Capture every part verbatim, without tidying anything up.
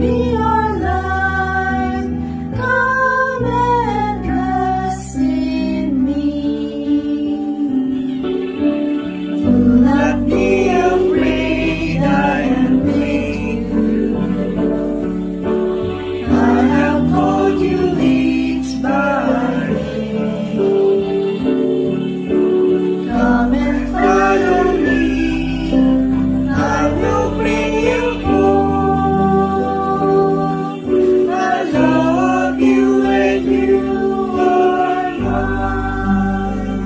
be our life. Come and rest in me. Do not be afraid, I am with you. I have called you each by name. Come and follow me. I will bring you home. I love you and you are mine.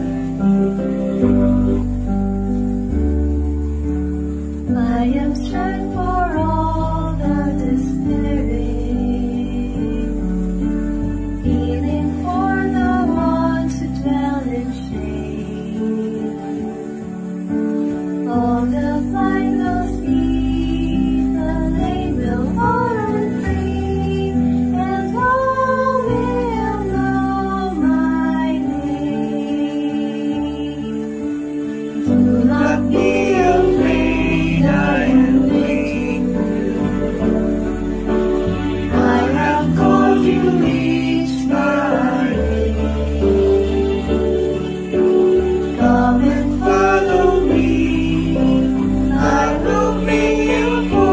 I am strength for all that is despairing, healing for the ones who dwell in shame. All the blind will see, the lame will walk free, and all will know my name. Do not be afraid, I am with you. I have called you each by name. Come and follow me. I will bring you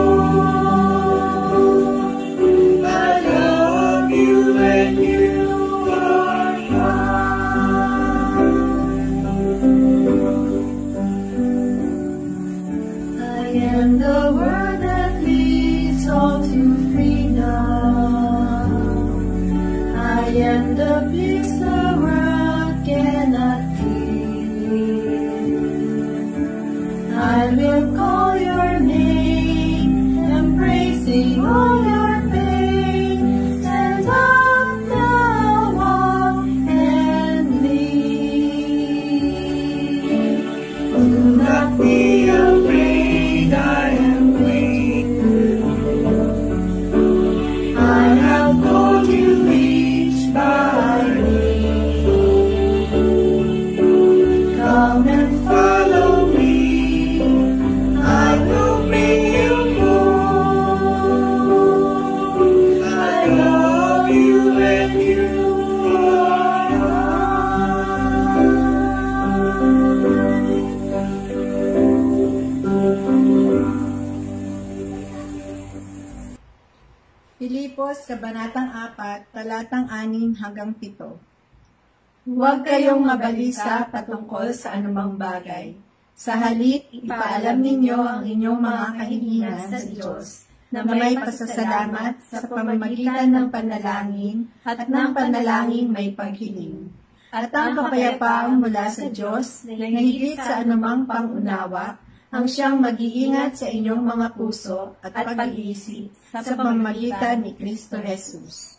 home. I love you and you are mine. I am the word that leads all to freedom. I am the peace the world cannot give. I will call your name, embracing all your pain. Stand up now, walk and lead. Do not be afraid, I am with you. I have called you each by name. Come and follow me. I will bring you home. I love you and you are mine. Pilipos, Kabanatang apat, Talatang anim hanggang pito. Huwag kayong mabalisa patungkol sa anumang bagay. Sa halip, ipaalam ninyo ang inyong mga kahilingan sa Diyos, na may pasasalamat sa pamamagitan ng panalangin at ng panalangin may paghiling. At ang kapayapaang mula sa Diyos, na higit sa anumang pangunawa, ang siyang mag-iingat sa inyong mga puso at pag-iisip sa pamamagitan ni Kristo Jesus.